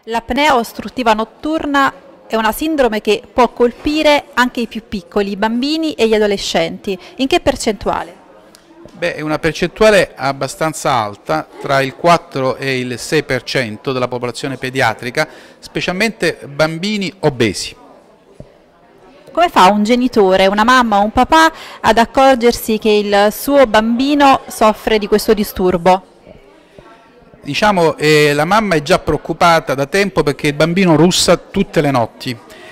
L'apnea ostruttiva notturna è una sindrome che può colpire anche i più piccoli, i bambini e gli adolescenti. In che percentuale? Beh, è una percentuale abbastanza alta, tra il 4 e il 6% della popolazione pediatrica, specialmente bambini obesi. Come fa un genitore, una mamma o un papà ad accorgersi che il suo bambino soffre di questo disturbo? Diciamo, la mamma è già preoccupata da tempo perché il bambino russa tutte le notti.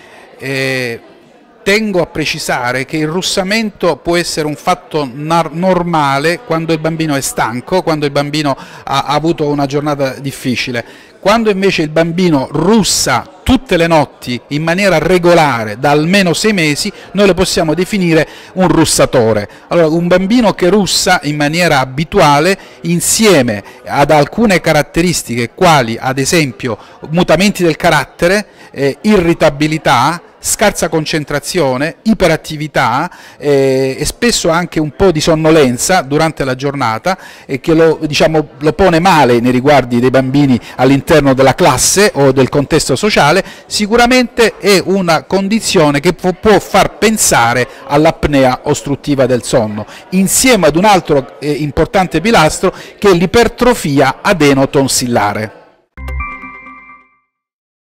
Tengo a precisare che il russamento può essere un fatto normale quando il bambino è stanco, quando il bambino ha avuto una giornata difficile. Quando invece il bambino russa tutte le notti in maniera regolare da almeno 6 mesi, noi lo possiamo definire un russatore. Allora, un bambino che russa in maniera abituale, insieme ad alcune caratteristiche quali ad esempio mutamenti del carattere, irritabilità, scarsa concentrazione, iperattività e spesso anche un po' di sonnolenza durante la giornata che lo pone male nei riguardi dei bambini all'interno della classe o del contesto sociale, sicuramente è una condizione che può far pensare all'apnea ostruttiva del sonno, insieme ad un altro importante pilastro che è l'ipertrofia adenotonsillare.